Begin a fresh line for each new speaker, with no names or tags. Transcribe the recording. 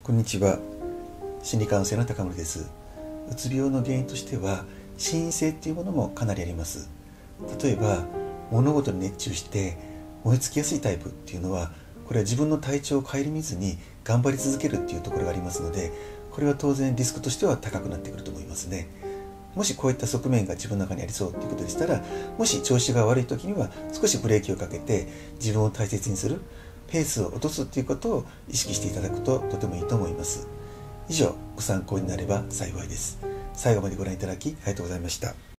こんにちは。心理カウンセラーの高森です。うつ病の原因としては心因性っていうものもかなりあります。例えば物事に熱中して燃え尽きやすいタイプっていうのは、これは自分の体調を顧みずに頑張り続けるっていうところがありますので、これは当然リスクとしては高くなってくると思いますね。もしこういった側面が自分の中にありそうということでしたら、もし調子が悪い時には少しブレーキをかけて自分を大切にする、ペースを落とすということを意識していただくととてもいいと思います。以上、ご参考になれば幸いです。最後までご覧いただきありがとうございました。